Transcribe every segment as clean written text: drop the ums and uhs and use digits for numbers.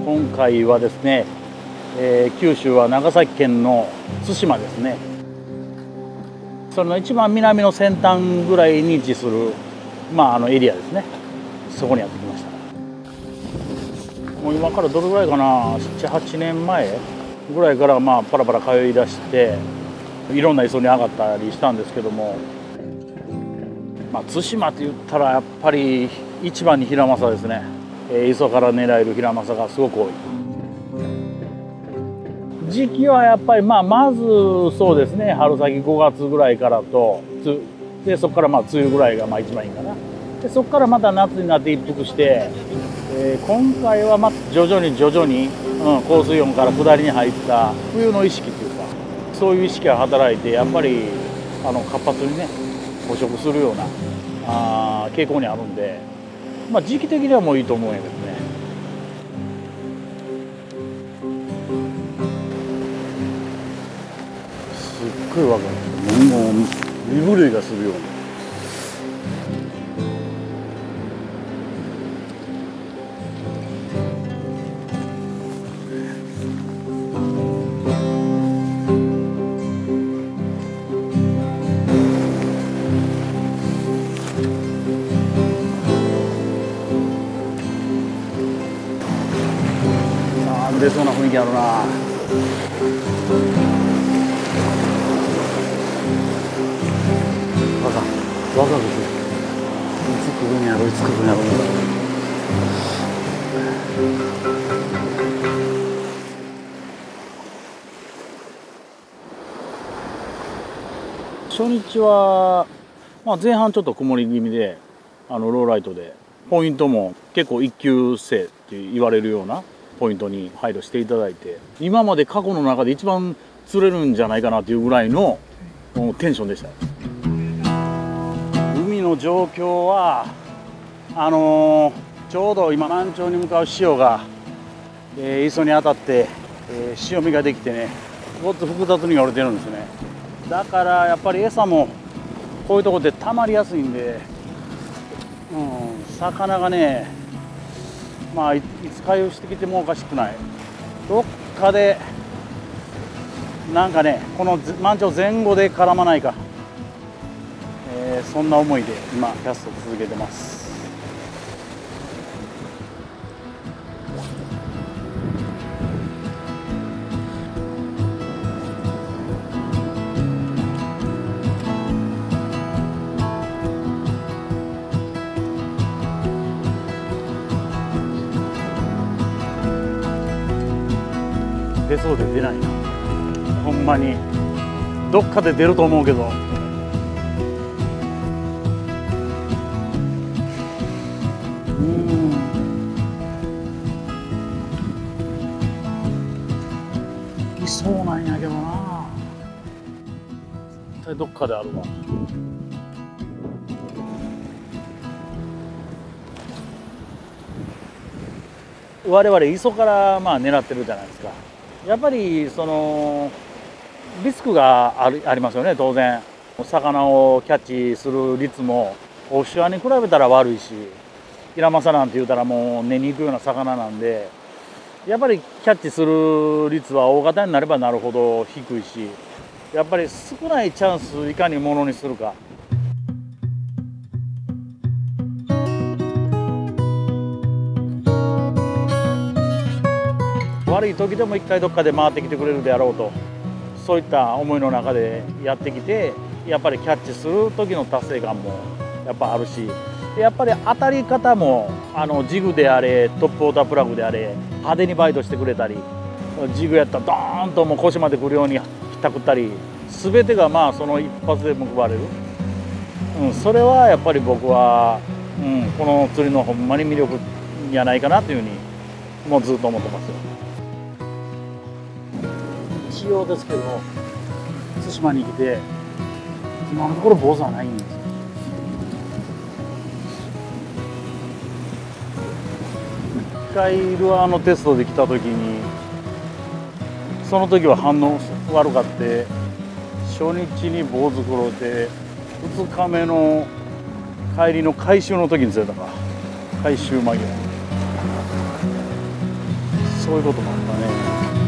今回はですね、九州は長崎県の対馬ですね。それの一番南の先端ぐらいに位置する、エリアですね。そこにやってきました。もう今からどれぐらいかな、7、8年前ぐらいからパラパラ通い出して、いろんな磯に上がったりしたんですけども、対馬って言ったらやっぱり一番にヒラマサですね。磯から狙えるヒラマサがすごく多い。時期はやっぱりまずそうですね、春先5月ぐらいからと、でそこから梅雨ぐらいが一番いいかな。でそこからまた夏になって一服して、今回は徐々に、高水温から下りに入った冬の意識というか、そういう意識が働いてやっぱり活発にね捕食するような傾向にあるんで、時期的にはもういいと思うんやけどね。すっごいわかる。もう身震いがするような。出そうな雰囲気あるな。ワクワクする。いつ来るんやろ、いつ来るんやろ。初日は、前半ちょっと曇り気味でローライトで、ポイントも結構一級生って言われるようなポイントに配慮していただいて、今まで過去の中で一番釣れるんじゃないかなというぐらいのテンションでした。海の状況はちょうど今満潮に向かう潮が、磯に当たって、潮見ができてね、ごっつ複雑に折れてるんですね。だからやっぱり餌もこういうとこで溜まりやすいんで、魚がねいつ回遊してきてもおかしくない。どっかでなんかね、この満潮前後で絡まないか、そんな思いで今キャスト続けてます。出そうで出ないな。ほんまにどっかで出ると思うけど。いそうなんやけどな。絶対どっかであるわ。我々磯から狙ってるじゃないですか。やっぱりリスクがありますよね。当然魚をキャッチする率もオフショアに比べたら悪いし、ヒラマサなんて言うたらもう根に行くような魚なんで、やっぱりキャッチする率は大型になればなるほど低いし、やっぱり少ないチャンスいかにものにするか。悪い時でも一回どっかで回ってきてくれるであろうと、そういった思いの中でやってきて、やっぱりキャッチする時の達成感もやっぱあるし、やっぱり当たり方もジグであれトップウォータープラグであれ派手にバイトしてくれたり、ジグやったらドーンともう腰まで来るようにひったくったり、全てがその一発で報われる、それはやっぱり僕は、この釣りのほんまに魅力じゃないかなというふうにもうずっと思ってますよ。一応ですけど対馬に来て今のところ坊主はないんですよ。一回ルアーのテストで来た時に、その時は反応悪かって初日に坊主黒で、2日目の帰りの回収の時に釣れたか、回収間際にそういうこともあったね。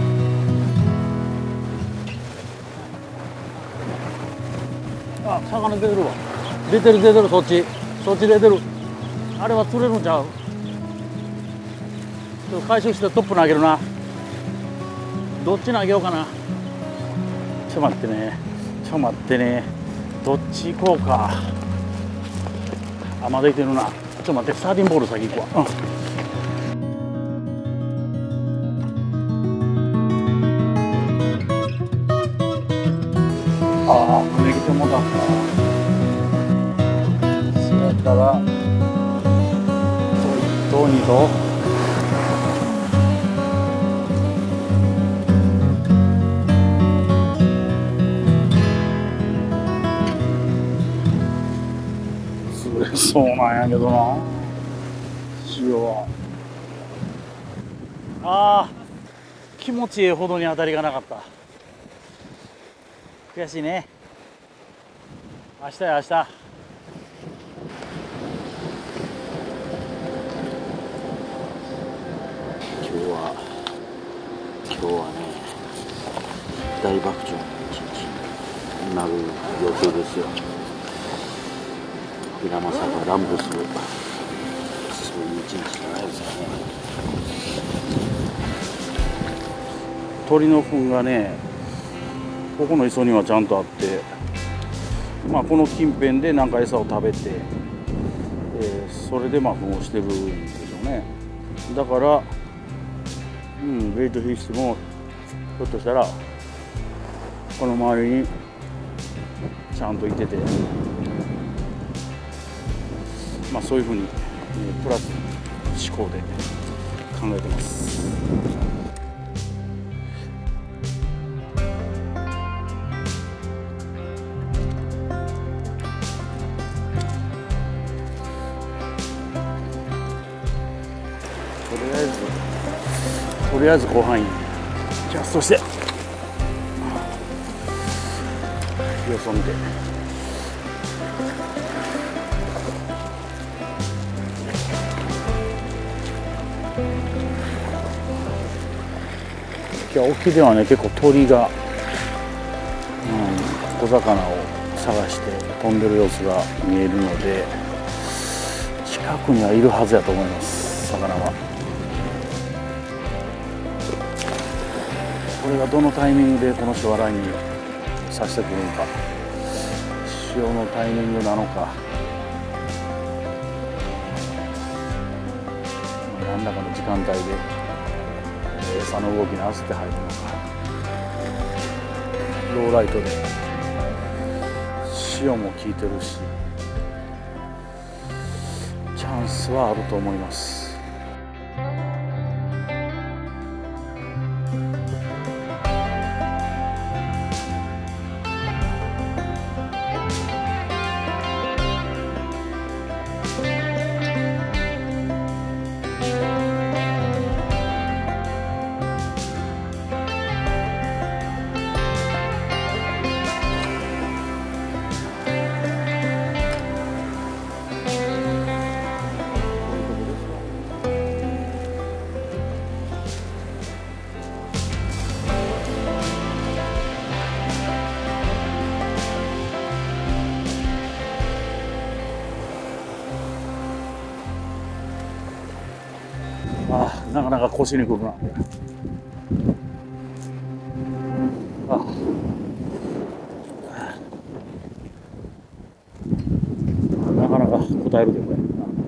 あ、魚出てるわ。出てる出てる、そっち出てる。あれは釣れるんちゃう。ちょっと回収してトップ投げるな。どっち投げようかな。ちょっと待ってね。どっち行こうか。あ、まだいてるな。ちょっと待って、サーディンボール先行くわ。ああ、めぎてもだった。そうやったらどうにと潰れそうなんやけどな、塩は。ああ、気持ちいいほどに当たりがなかった。悔しいね。明日や明日。今日はね、大爆笑の一日になる予定ですよ。ヒラマサが乱舞する、そういう一日じゃないですかね。鳥の糞がね、ここの磯にはちゃんとあって、まあ、この近辺でなんか餌を食べて、それでまあ糞をしてるんでしょうね。だから、ベイトフィッシュもひょっとしたらこの周りにちゃんといてて、まあそういうふうに、プラス思考で考えてます。とりあえず後半にキャストして様子を見て、今日沖ではね、結構鳥が、小魚を探して飛んでる様子が見えるので、近くにはいるはずやと思います、魚は。これがどのタイミングでこのショアラインに刺してくるのか、潮のタイミングなのか、何らかの時間帯で餌の動きに合わせて入るのか、ローライトで潮も効いてるし、チャンスはあると思います。なかなか腰にくるな。なかなか答えるでこれ。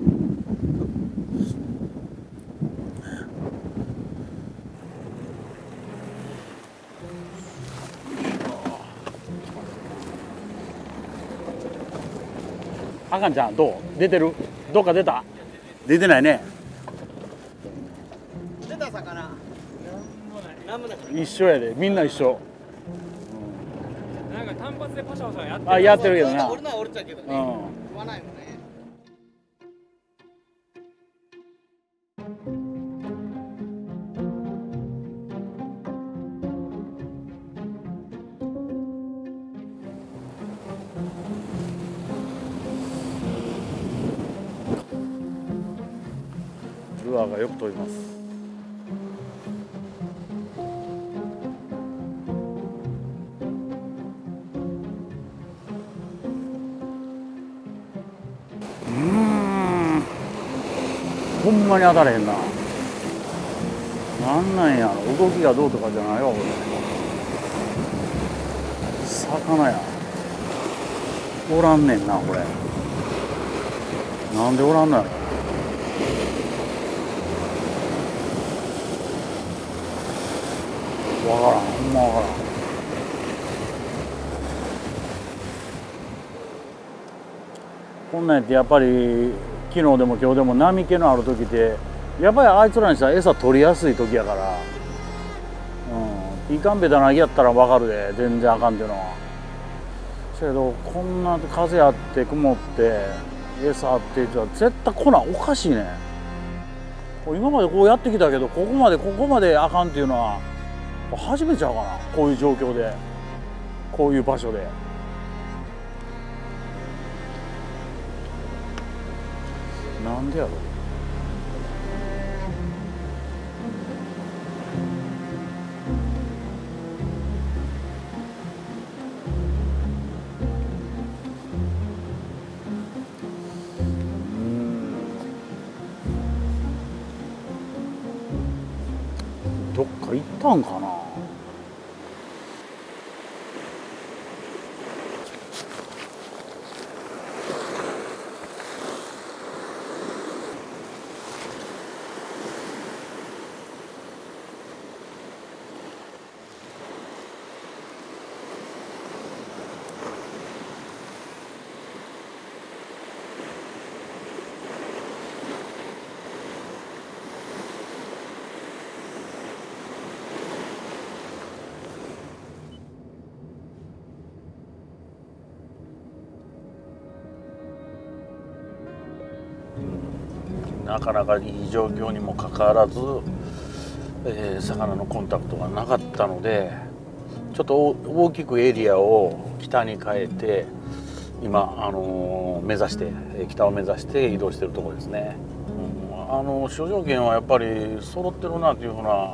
あかんちゃんどう出てる？どっか出た？出てないね。一緒やで、みんな一緒。 なんか単発でパシャパシャやってる。 あ、やってるけどな。 俺のは折れちゃうけどね。言わないもんね。 ルアーがよく飛びます。 ほんまに当たれへんな。なんなんやろ、動きがどうとかじゃないわこれ。魚やおらんねんなこれ。なんでおらんのやろ。わからん、ほんまわからん。こんなんやってやっぱり昨日でも今日でも波気のある時ってやっぱりあいつらにしたら餌取りやすい時やから、いかんべたなぎやったらわかるで全然あかんっていうのは。けどこんな風あって曇って餌あってじゃ絶対来ない、おかしいね。今までこうやってきたけどここまであかんっていうのは初めちゃうかな、こういう状況でこういう場所で。なんでやろ。どっか行ったんかな。なかなかいい状況にもかかわらず、魚のコンタクトがなかったのでちょっと大きくエリアを北に変えて今、北を目指して移動しているところですね。諸条件はやっぱり揃ってるなというふうな、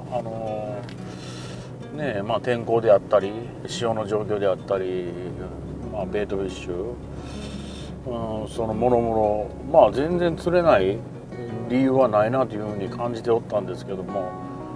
天候であったり潮の状況であったり、ベイトフィッシュ、そのもろもろ全然釣れない理由はないなというふうに感じておったんですけども、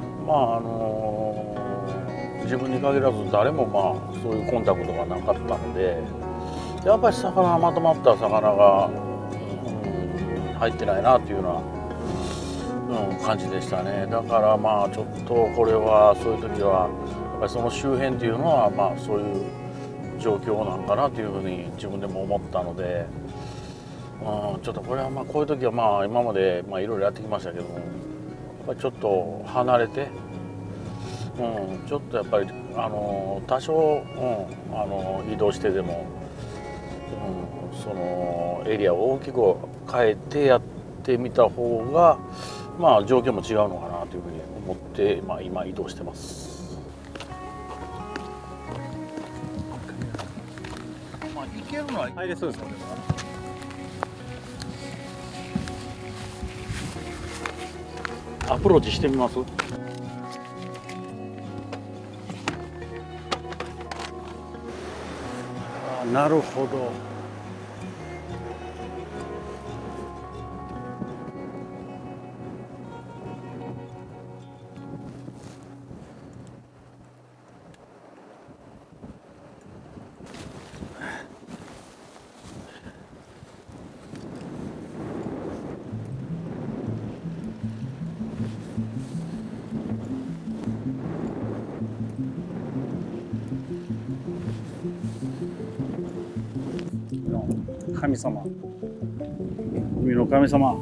自分に限らず誰もそういうコンタクトがなかったのでやっぱりまとまった魚が、入ってないなというような、感じでしたね。だからちょっとこれはそういう時はやっぱりその周辺っていうのはそういう状況なんかなというふうに自分でも思ったので。ちょっとこれはこういう時は今までいろいろやってきましたけどもやっぱりちょっと離れて、ちょっとやっぱり多少、移動してでも、そのエリアを大きく変えてやってみた方が状況も違うのかなというふうに思って、今移動してます。行けるのは入れそうですもんね。アプローチしてみます。なるほど。神様、海の神様。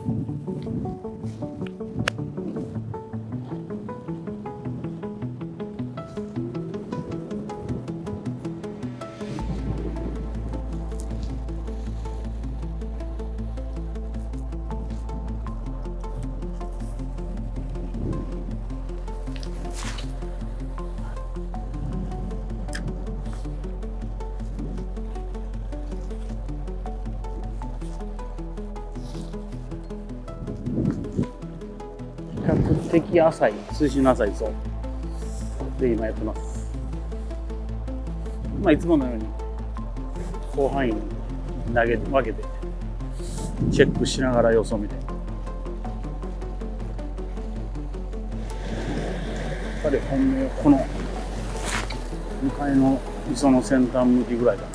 比較的浅い水深の浅い層で今やってます。いつものように広範囲に分けてチェックしながら様子を見てぱり本命この向かいの磯の先端向きぐらいかな。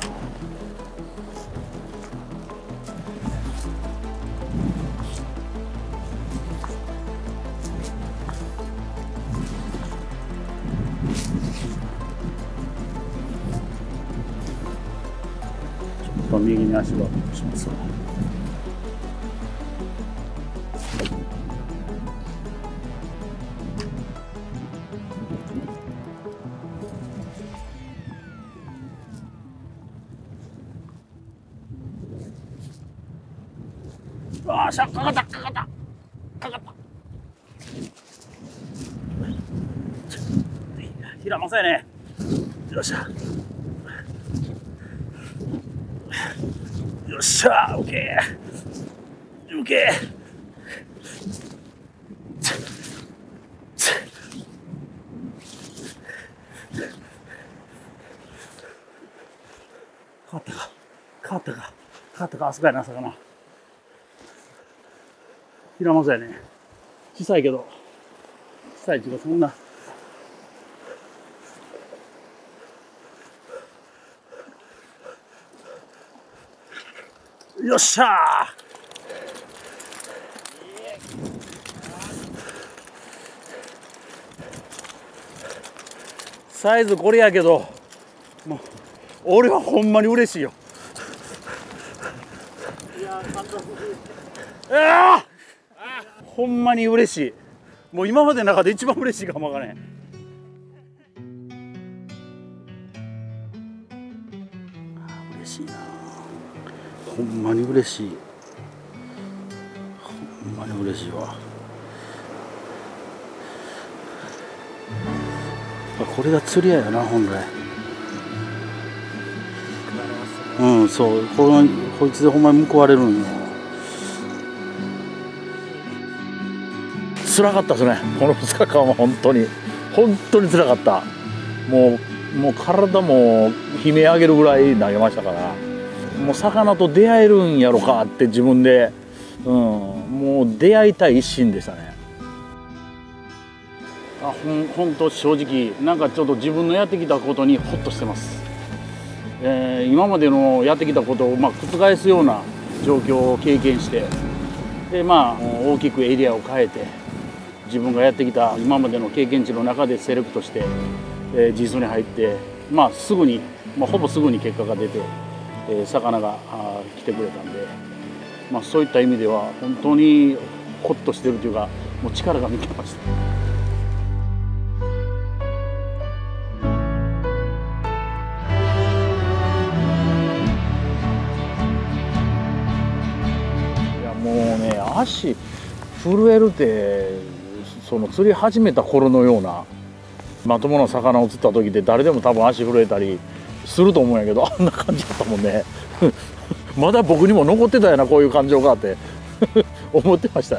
ちょっと右に足場しますわ。ああ、かかったかかったかかった。平正やね。よっしゃ。よっしゃ、オッケー。オッケー。変わったか。変わったか。変わったか。あそこやな、魚。平正やね。小さいけど。小さいっていうか、そんな。よっしゃー。サイズこれやけど、もう俺はほんまに嬉しいよ。ああ、ほんまに嬉しい。もう今までの中で一番嬉しいかもわからへん。嬉しいな。ほんまに嬉しい。ほんまに嬉しいわ。これが釣り屋やな、本来。うん、そう、こいつでほんまに報われるんよ。辛かったですね、この2日間は。本当に辛かった。もう体も悲鳴上げるぐらい投げましたから、もう魚と出会えるんやろかって自分で、もう出会いたい一心でしたね。本当正直なんかちょっと自分のやってきたことにホッとしてます。今までのやってきたことを覆すような状況を経験して、で大きくエリアを変えて自分がやってきた今までの経験値の中でセレクトして、実に入って、すぐに、ほぼすぐに結果が出て、魚が来てくれたんで、そういった意味では本当にホッとしてるというか、もう力が抜けました。もうね、足震えるってその釣り始めた頃のようなまともな魚を釣った時って誰でも多分足震えたりすると思うんやけど、あんな感じだったもんね。まだ僕にも残ってたよな、こういう感情があって思ってましたよ。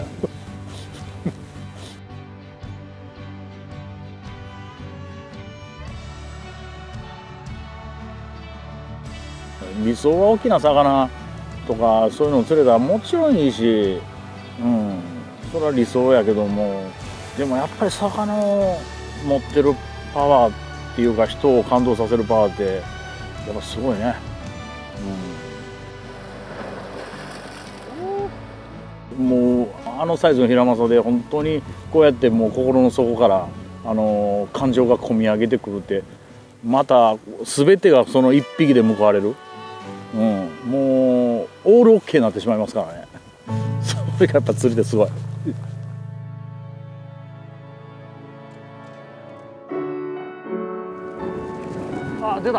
理想は大きな魚とかそういうのを釣れたらもちろんいいし、それは理想やけども、でもやっぱり魚を持ってるパワーっていうか、人を感動させるパワーってやっぱすごいね。もうあのサイズのヒラマサで本当にこうやってもう心の底から感情が込み上げてくるって、また全てがその一匹で報われる。もうオールオッケーになってしまいますからね。それがやっぱ釣りですごい。あ、出た。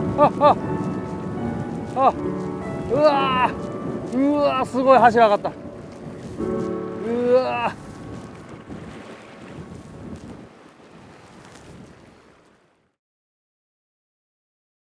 うわーすごい橋上がった。